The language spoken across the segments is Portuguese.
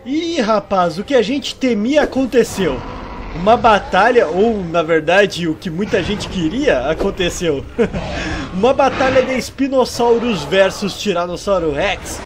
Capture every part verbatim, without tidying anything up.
Ih, rapaz, o que a gente temia aconteceu. Uma batalha, ou na verdade o que muita gente queria, aconteceu. Uma batalha de Spinosaurus versus Tiranossauro Rex.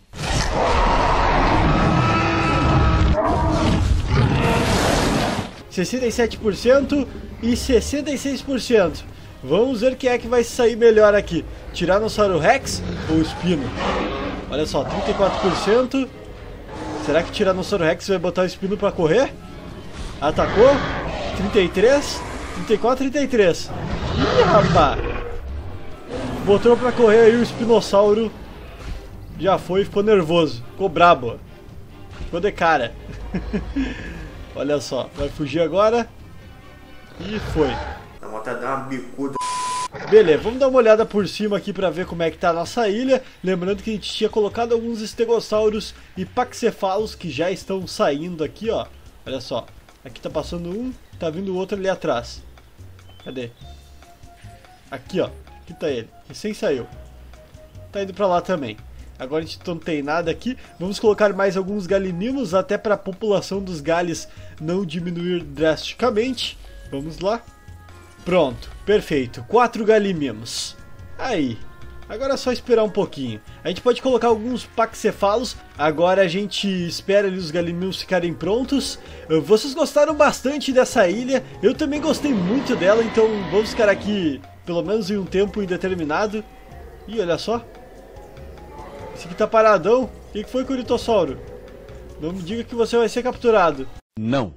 sessenta e sete por cento e sessenta e seis por cento. Vamos ver quem é que vai sair melhor aqui. Tiranossauro Rex ou Spino? Olha só, trinta e quatro por cento. Será que Tiranossauro Rex vai botar o Spino pra correr? Atacou? trinta e três, trinta e quatro, trinta e três. Ih, rapaz! Botou pra correr aí o Espinossauro. Já foi, ficou nervoso. Ficou brabo. Ficou de cara. Olha só, vai fugir agora. E foi. Dá vontade de dar uma bicuda. Beleza, vamos dar uma olhada por cima aqui pra ver como é que tá a nossa ilha. Lembrando que a gente tinha colocado alguns estegossauros e paxefalos que já estão saindo aqui, ó. Olha só, aqui tá passando um, tá vindo o outro ali atrás. Cadê? Aqui, ó, aqui tá ele, recém saiu. Tá indo pra lá também. Agora a gente não tem nada aqui. Vamos colocar mais alguns galimimos, até para a população dos gales não diminuir drasticamente. Vamos lá. Pronto, perfeito. Quatro galimimos. Aí. Agora é só esperar um pouquinho. A gente pode colocar alguns paxefalos. Agora a gente espera ali os galimimos ficarem prontos. Vocês gostaram bastante dessa ilha. Eu também gostei muito dela, então vamos ficar aqui pelo menos em um tempo indeterminado. Ih, olha só. Esse aqui tá paradão. O que foi, Curitossauro? Não me diga que você vai ser capturado. Não.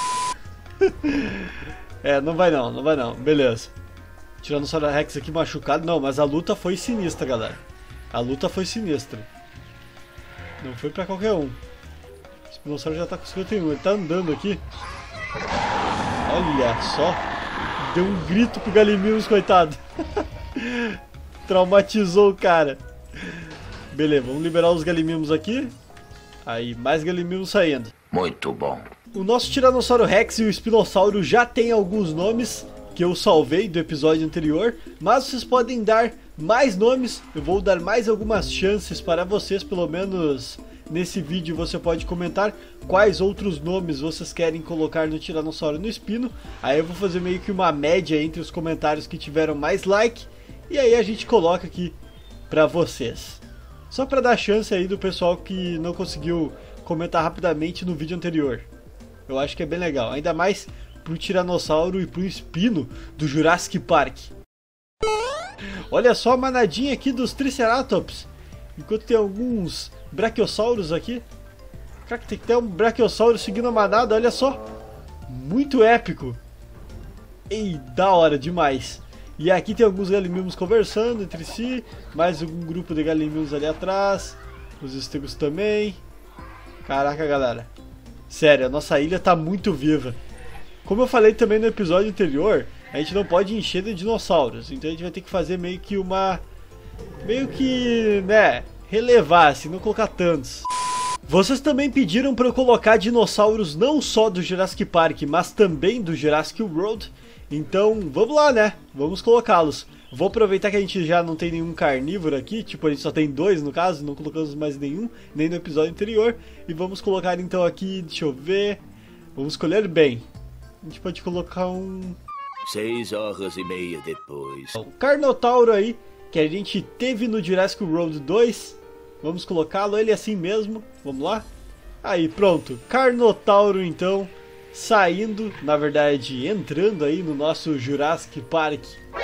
É, não vai não, não vai não. Beleza. Tiranossauro Rex aqui machucado. Não, mas a luta foi sinistra, galera. A luta foi sinistra. Não foi pra qualquer um. O Espinossauro já tá com cinquenta e um. Ele tá andando aqui. Olha só. Deu um grito pro Galimimus, coitado. Traumatizou o cara. Beleza, vamos liberar os galimimos aqui. Aí, mais galimimos saindo. Muito bom. O nosso Tiranossauro Rex e o Espinossauro já tem alguns nomes que eu salvei do episódio anterior, mas vocês podem dar mais nomes. Eu vou dar mais algumas chances para vocês, pelo menos nesse vídeo você pode comentar quais outros nomes vocês querem colocar no Tiranossauro no Espino. Aí eu vou fazer meio que uma média entre os comentários que tiveram mais like, e aí a gente coloca aqui para vocês. Só para dar chance aí do pessoal que não conseguiu comentar rapidamente no vídeo anterior. Eu acho que é bem legal, ainda mais pro Tiranossauro e pro Espino do Jurassic Park. Olha só a manadinha aqui dos Triceratops. Enquanto tem alguns Brachiossauros aqui. Cara, tem que ter um Brachiosauro seguindo a manada, olha só. Muito épico. Ei, da hora demais. E aqui tem alguns galimimos conversando entre si. Mais um grupo de galimimos ali atrás. Os estegos também. Caraca, galera. Sério, a nossa ilha tá muito viva. Como eu falei também no episódio anterior, a gente não pode encher de dinossauros. Então a gente vai ter que fazer meio que uma... Meio que, né, relevar, assim, não colocar tantos. Vocês também pediram para eu colocar dinossauros não só do Jurassic Park, mas também do Jurassic World. Então, vamos lá, né? Vamos colocá-los. Vou aproveitar que a gente já não tem nenhum carnívoro aqui, tipo, a gente só tem dois no caso, não colocamos mais nenhum, nem no episódio anterior. E vamos colocar então aqui, deixa eu ver, vamos escolher bem. A gente pode colocar um... Seis horas e meia depois. O Carnotauro aí, que a gente teve no Jurassic World dois. Vamos colocá-lo, ele assim mesmo, vamos lá. Aí, pronto, Carnotauro então, saindo, na verdade, entrando aí no nosso Jurassic Park.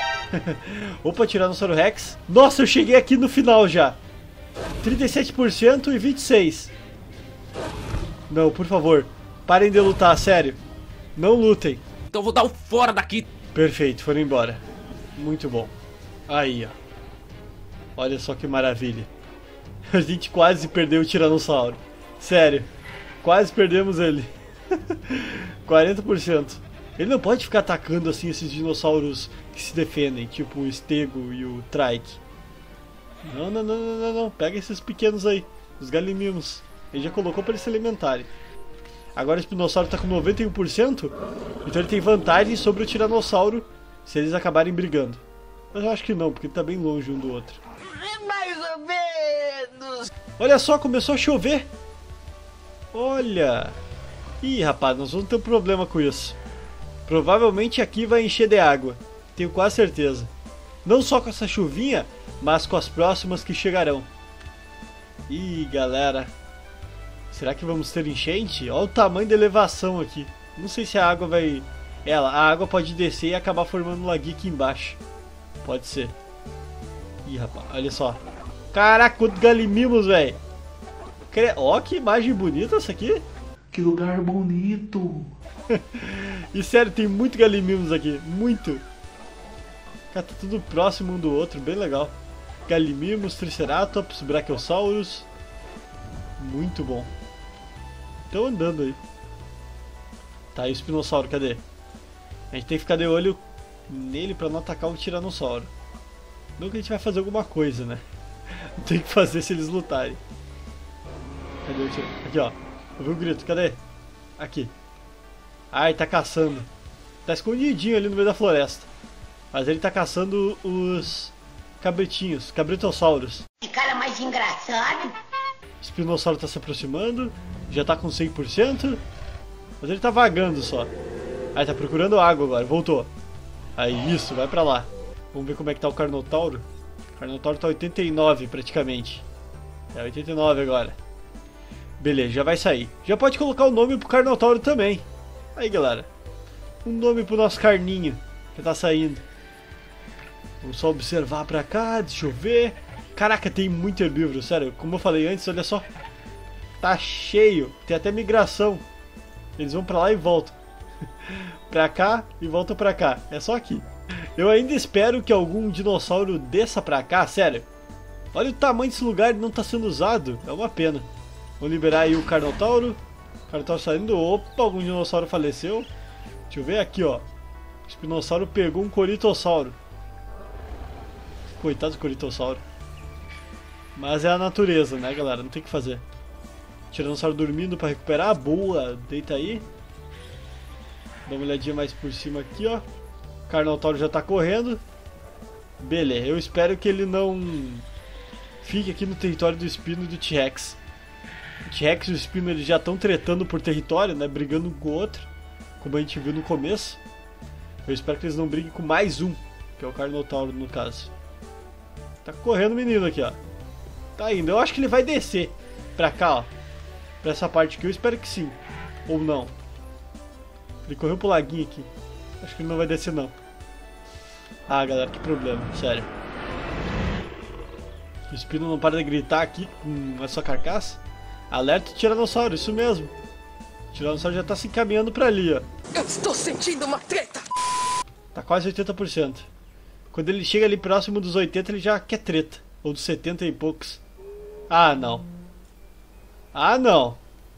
Opa, Tiranossauro Rex. Nossa, eu cheguei aqui no final já. trinta e sete por cento e vinte e seis por cento. Não, por favor, parem de lutar, sério. Não lutem. Então eu vou dar um fora daqui. Perfeito, foram embora. Muito bom. Aí, ó. Olha só que maravilha. A gente quase perdeu o Tiranossauro. Sério, quase perdemos ele. quarenta por cento. Ele não pode ficar atacando assim esses dinossauros que se defendem, tipo o Stego e o Trike. Não, não, não, não, não, não. Pega esses pequenos aí, os galimimos. Ele já colocou para eles se alimentarem. Agora o Espinossauro está com noventa e um por cento, então ele tem vantagem sobre o Tiranossauro se eles acabarem brigando. Mas eu acho que não, porque ele está bem longe um do outro. Mais ou menos. Olha só, começou a chover. Olha! Ih, rapaz, nós vamos ter um problema com isso. Provavelmente aqui vai encher de água. Tenho quase certeza. Não só com essa chuvinha, mas com as próximas que chegarão. Ih, galera. Será que vamos ter enchente? Olha o tamanho da elevação aqui. Não sei se a água vai... Ela, a água pode descer e acabar formando um laguinho aqui embaixo. Pode ser. Ih, rapaz, olha só. Caraca, quanto galimimos, velho. Ó, que imagem bonita essa aqui. Que lugar bonito. E sério, tem muito galimimos aqui. Muito. Cara, tá tudo próximo um do outro, bem legal. Galimimos, Triceratops, Brachiosaurus. Muito bom. Estão andando aí. Tá, e o espinossauro, cadê? A gente tem que ficar de olho nele pra não atacar o tiranossauro. Não que a gente vai fazer alguma coisa, né? Não tem que fazer se eles lutarem. Cadê o tiranossauro? Aqui, ó. Eu vi o grito, cadê? Aqui. Ai, tá caçando. Tá escondidinho ali no meio da floresta. Mas ele tá caçando os cabritinhos, cabritossauros. Que cara mais engraçado. O espinossauro tá se aproximando. Já tá com cem por cento. Mas ele tá vagando só. Aí tá procurando água agora, voltou. Aí isso, vai pra lá. Vamos ver como é que tá o Carnotauro. O Carnotauro tá oitenta e nove praticamente. É oitenta e nove agora. Beleza, já vai sair. Já pode colocar o nome pro Carnotauro também. Aí, galera. Um nome pro nosso carninho que tá saindo. Vamos só observar pra cá, deixa eu ver. Caraca, tem muito herbívoro, sério. Como eu falei antes, olha só. Tá cheio. Tem até migração. Eles vão pra lá e voltam. Pra cá e voltam pra cá. É só aqui. Eu ainda espero que algum dinossauro desça pra cá, sério. Olha o tamanho desse lugar, ele não tá sendo usado. É uma pena. Vamos liberar aí o Carnotauro. O Carnotauro saindo. Opa, algum dinossauro faleceu. Deixa eu ver aqui, ó. O espinossauro pegou um coritossauro. Coitado do coritossauro. Mas é a natureza, né, galera? Não tem o que fazer. Tiranossauro dormindo pra recuperar. Boa, deita aí. Dá uma olhadinha mais por cima aqui, ó. O Carnotauro já tá correndo. Beleza, eu espero que ele não fique aqui no território do Espino e do T-Rex. O T-Rex e o Espino eles já estão tretando por território, né? Brigando um com o outro, como a gente viu no começo. Eu espero que eles não briguem com mais um, que é o Carnotauro no caso. Tá correndo o menino aqui, ó. Tá indo, eu acho que ele vai descer pra cá, ó. Pra essa parte aqui, eu espero que sim. Ou não. Ele correu pro laguinho aqui. Acho que ele não vai descer não. Ah, galera, que problema, sério. O Espino não para de gritar aqui com a sua carcaça. Alerta o Tiranossauro, isso mesmo. O Tiranossauro já tá se encaminhando pra ali, ó. Eu estou sentindo uma treta. Tá quase oitenta por cento. Quando ele chega ali próximo dos oitenta, ele já quer treta. Ou dos setenta e poucos. Ah, não. Ah, não.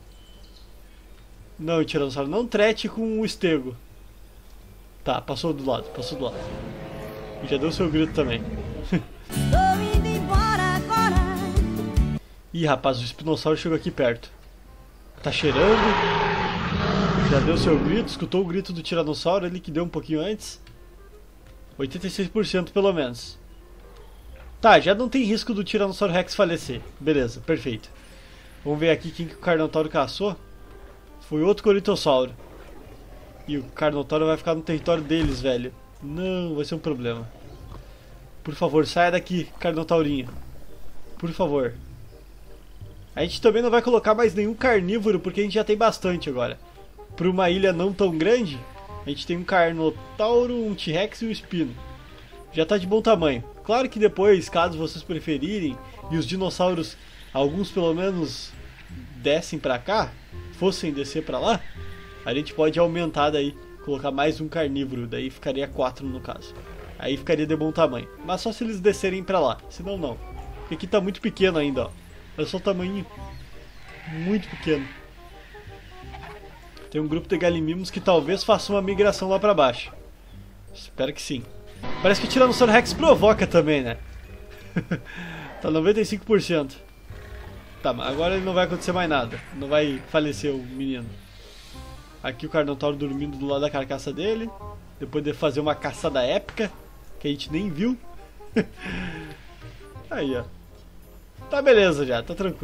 Não, Tiranossauro, não trete com o estego. Tá, passou do lado, passou do lado. E já deu seu grito também. Tô indo embora agora. Ih, rapaz, o espinossauro chegou aqui perto. Tá cheirando. Já deu seu grito, escutou o grito do Tiranossauro ali que deu um pouquinho antes. oitenta e seis por cento pelo menos. Tá, já não tem risco do Tiranossauro Rex falecer. Beleza, perfeito. Vamos ver aqui quem que o Carnotauro caçou. Foi outro Coritossauro. E o Carnotauro vai ficar no território deles, velho. Não, vai ser um problema. Por favor, saia daqui, Carnotaurinho. Por favor. A gente também não vai colocar mais nenhum carnívoro, porque a gente já tem bastante agora. Para uma ilha não tão grande, a gente tem um Carnotauro, um T-Rex e um Espino. Já tá de bom tamanho. Claro que depois, caso vocês preferirem, e os dinossauros, alguns pelo menos, descem pra cá, fossem descer pra lá, a gente pode aumentar daí, colocar mais um carnívoro, daí ficaria quatro no caso. Aí ficaria de bom tamanho. Mas só se eles descerem pra lá, senão não. Porque aqui tá muito pequeno ainda, ó. Olha só o tamanho. Muito pequeno. Tem um grupo de galimimos que talvez faça uma migração lá pra baixo. Espero que sim. Parece que o Tiranossauro Rex provoca também, né? Tá noventa e cinco por cento. Tá, mas agora ele não vai acontecer mais nada. Não vai falecer o menino. Aqui o Carnotauro dormindo do lado da carcaça dele. Depois de fazer uma caçada épica, que a gente nem viu. Aí, ó. Tá beleza já, tá tranquilo.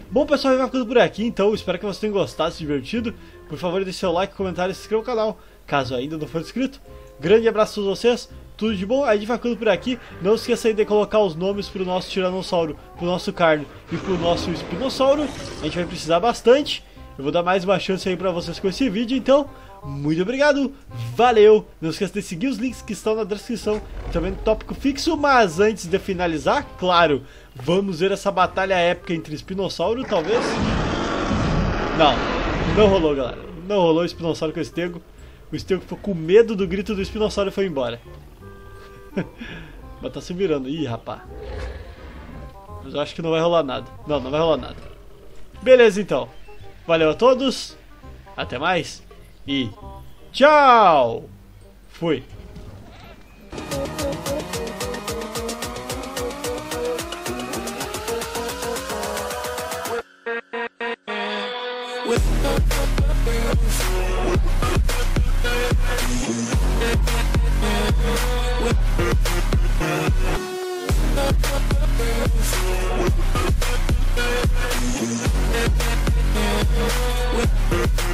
Bom, pessoal, eu vou ficando por aqui, então espero que vocês tenham gostado, se divertido. Por favor, deixe seu like, comentário e se inscreva no canal, caso ainda não for inscrito. Grande abraço a todos vocês, tudo de bom. A gente vai ficando por aqui. Não esqueça aí de colocar os nomes pro nosso Tiranossauro, pro nosso Carno e pro nosso Espinossauro. A gente vai precisar bastante. Eu vou dar mais uma chance aí pra vocês com esse vídeo, então, muito obrigado, valeu! Não esqueça de seguir os links que estão na descrição, também no tópico fixo, mas antes de finalizar, claro, vamos ver essa batalha épica entre Espinossauro, talvez? Não, não rolou, galera, não rolou o Espinossauro com o Stego. O Stego ficou com medo do grito do Espinossauro e foi embora. Mas tá se virando, ih, rapá. Mas eu acho que não vai rolar nada, não, não vai rolar nada. Beleza, então. Valeu a todos, até mais e tchau! Fui! We'll be right back.